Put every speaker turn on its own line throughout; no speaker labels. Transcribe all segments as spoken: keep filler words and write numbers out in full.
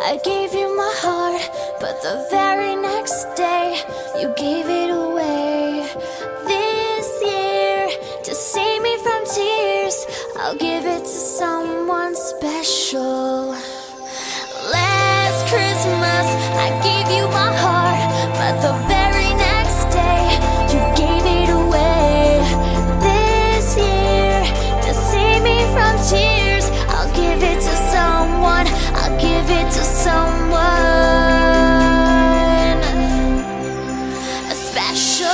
I gave you my heart, but the very next day you gave it away. This year, to save me from tears, I'll give it to someone special. Last Christmas, I gave you my heart, but the very next day you gave it away. This year, to save me from tears, I'll give it to someone, I'll give it to someone special.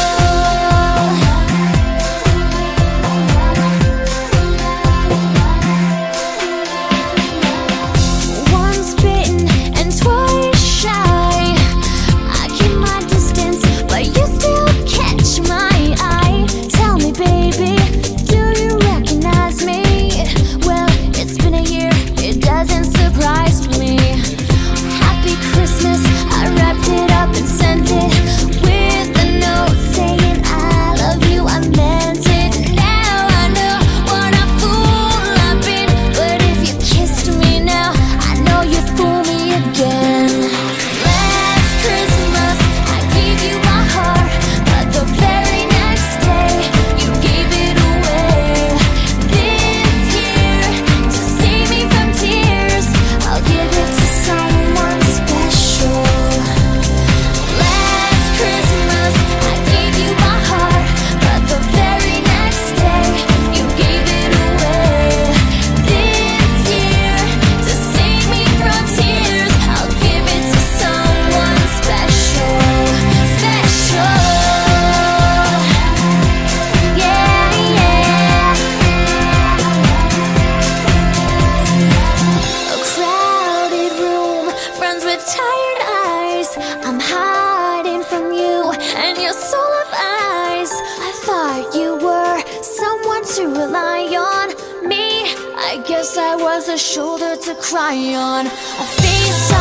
Once bitten and twice shy, I keep my distance, but you still catch my eye. Tell me, baby, do you recognize me? Well, it's been a year, it doesn't surprise me. Happy Christmas, I wrapped it up and sent it with a note saying I love you, I meant it. Now I know what a fool I've been, but if you kissed me now, I know you'd fool me again. Last Christmas, I gave you my heart, but the very next day you gave it away. This year, to save me from tears, I'll give it to someone special. Last Christmas, I gave you my heart, but the very next day you gave it away. This year, to save me from tears, I'll give it to someone special, special. Yeah, yeah. A crowded room, friends with tired eyes. I'm hiding from you and your soul of eyes. I thought you were someone to rely on. Me, I guess I was a shoulder to cry on. A face